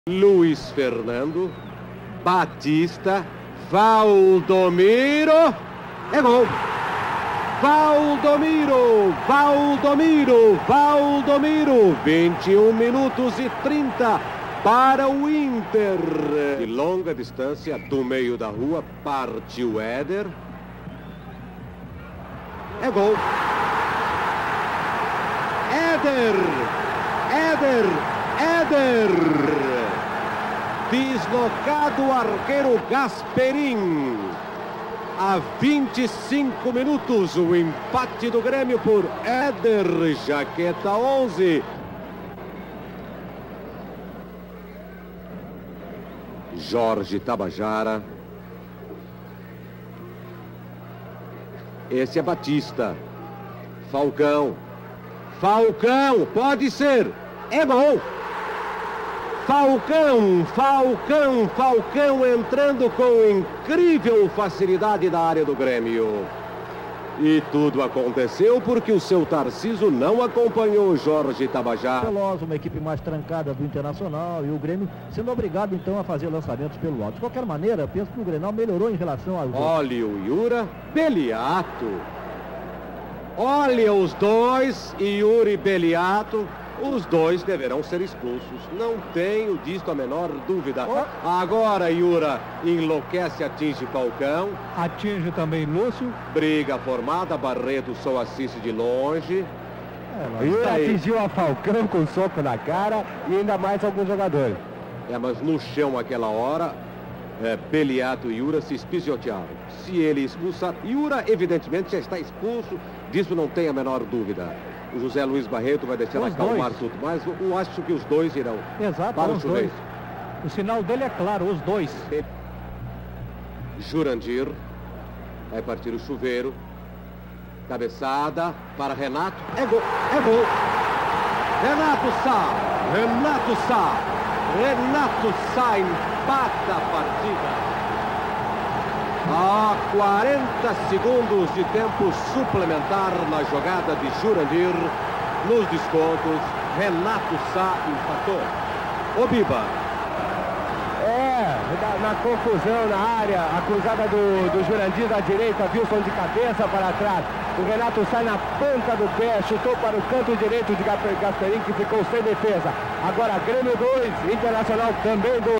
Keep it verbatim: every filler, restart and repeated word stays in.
Luiz Fernando, Batista, Valdomiro, é gol! Valdomiro, Valdomiro, Valdomiro, vinte e um minutos e trinta para o Inter. De longa distância, do meio da rua, partiu Éder. É gol! Éder, Éder, Éder! Deslocado o arqueiro Gasperim. A vinte e cinco minutos, o empate do Grêmio por Éder, jaqueta onze. Jorge Tabajara. Esse é Batista. Falcão. Falcão, pode ser. É gol. Falcão, Falcão, Falcão entrando com incrível facilidade na área do Grêmio. E tudo aconteceu porque o seu Tarcísio não acompanhou Jorge Tabajara. Veloz, uma equipe mais trancada do Internacional, e o Grêmio sendo obrigado então a fazer lançamentos pelo alto. De qualquer maneira, penso que o Grenal melhorou em relação ao... Olha o Yura, Beliato. Olha os dois, Yuri e Beliato. Os dois deverão ser expulsos. Não tenho disto a menor dúvida. Oh. Agora Yura enlouquece, atinge Falcão. Atinge também Lúcio. Briga formada, Barreto só assiste de longe. É, Yura atingiu a Falcão com um soco na cara e ainda mais alguns jogadores. É, mas no chão aquela hora, é, Beliato e Yura se espisiotearam. Se ele expulsar, Yura evidentemente já está expulso. Disso não tem a menor dúvida. O José Luiz Barreto vai deixar acalmar tudo, mas eu acho que os dois irão. Exato, para os o dois. O sinal dele é claro, os dois. Jurandir, vai partir o chuveiro. Cabeçada para Renato. É gol, é gol. Renato Sá, Renato Sá, Renato Sá empata a partida. Há quarenta segundos de tempo suplementar na jogada de Jurandir. Nos descontos, Renato Sá empatou. Ô Biba. É, na, na confusão na área, a cruzada do, do Jurandir da direita, Wilson de cabeça para trás. O Renato sai na ponta do pé, chutou para o canto direito de Gasperim, que ficou sem defesa. Agora Grêmio dois, Internacional também dois.